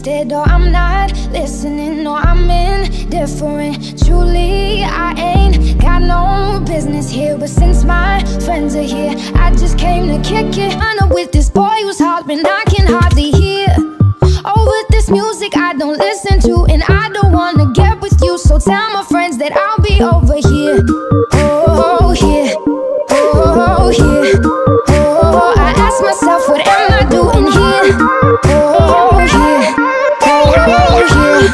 interested or I'm not listening or I'm indifferent. Truly, I ain't got no business here, but since my friends are here, I just came to kick it. I know with this boy who's hollering, I can hardly hear. Over this music I don't listen to, and I don't wanna get with you, so tell my friends that I'll be over here. Oh, here. Oh, here. Oh, I ask myself, what am I doing here? Oh, here. Oh, here.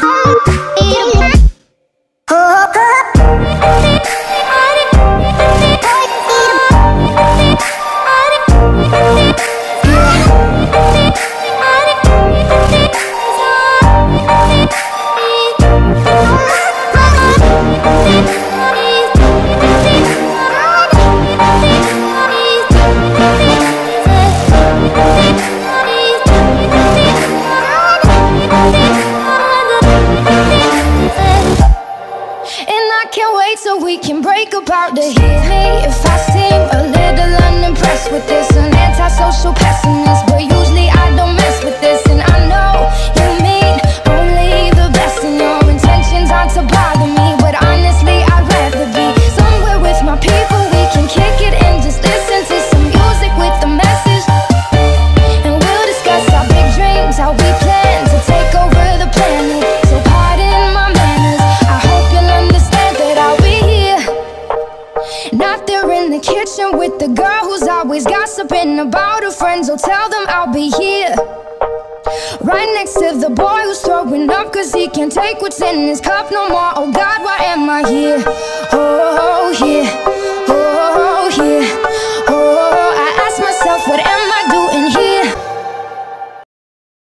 So we can break apart to hear me if I seem a little unimpressed with this. An antisocial pessimist, but usually I don't mess with this. And I know you mean only the best, and your intentions aren't to bother me, but honestly I'd rather be somewhere with my people. We can kick it and just listen to some music with a message, and we'll discuss our big dreams, how we plan to take over the planet. So pardon my manners, I hope you'll understand that I'll be not there in the kitchen with the girl who's always gossiping about her friends. Oh, tell them I'll be here, right next to the boy who's throwing up cause he can't take what's in his cup no more. Oh God, why am I here? Oh, here. Oh, here.